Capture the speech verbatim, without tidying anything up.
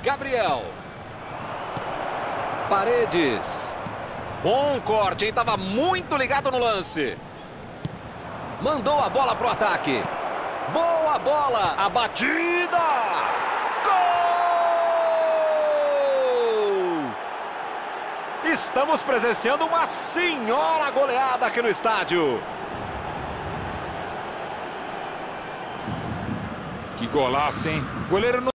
Gabriel. Paredes. Bom corte, hein? Tava muito ligado no lance. Mandou a bola pro ataque. Boa bola. A batida. Gol! Estamos presenciando uma senhora goleada aqui no estádio. Que golaço, hein? Goleiro não...